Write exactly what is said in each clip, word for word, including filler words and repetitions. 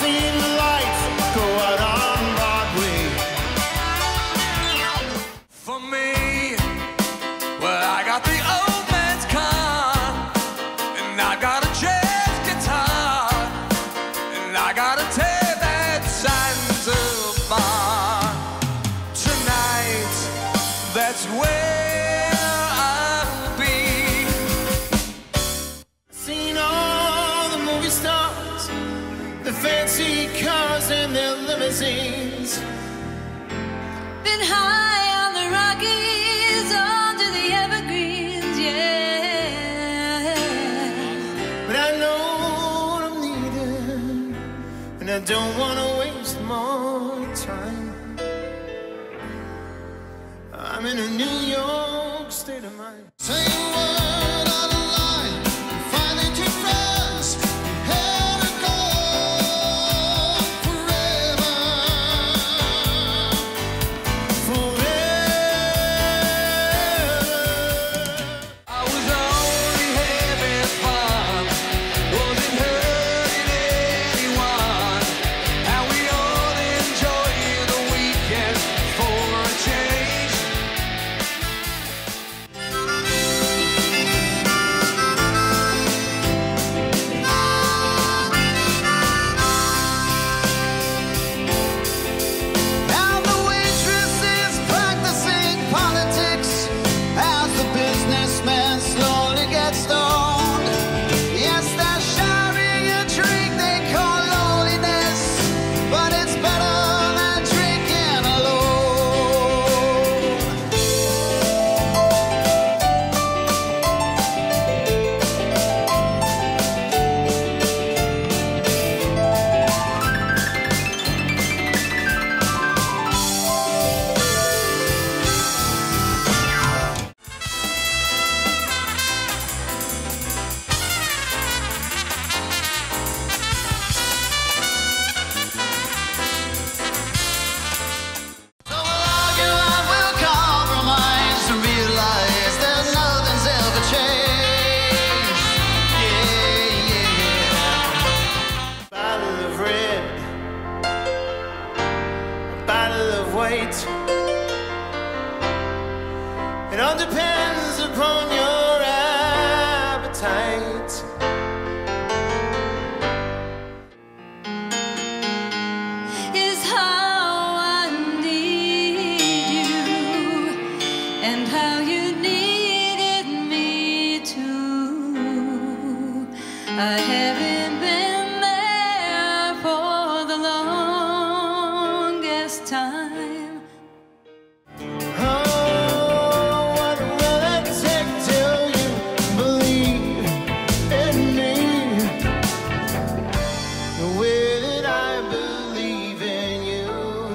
seen the lights go out on Broadway. For me, well, I got the old man's car, and I got a jazz guitar, and I got a tape that Zanzibar. Tonight, that's where I'll be. Seen all the movie stars, the fancy cars and their limousines. Been high on the Rockies, under the evergreens, yeah. But I know what I'm needing, and I don't want to waste more time. I'm in a New York state of mind. Say a word out of line, find it too fast, here to go forever, forever. I was only having fun, wasn't hurting anyone, and we all enjoy the weekend for a change. Now the waitress is practicing politics as the businessman slowly gets stoned. Yes, they're sharing a drink they call loneliness, but it's better than drinking alone. So we'll argue and we'll compromise to realize that nothing's ever changed. Yeah, yeah. Bottle of red, a bottle of white. It all depends upon your appetite. Is how I need you, and how you needed me too. I haven't been there for the longest time. Oh, what will it take till you believe in me the way that I believe in you?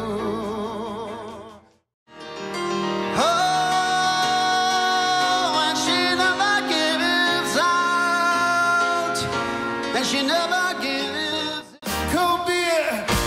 Oh, and she never gives out, and she never gives. Cold beer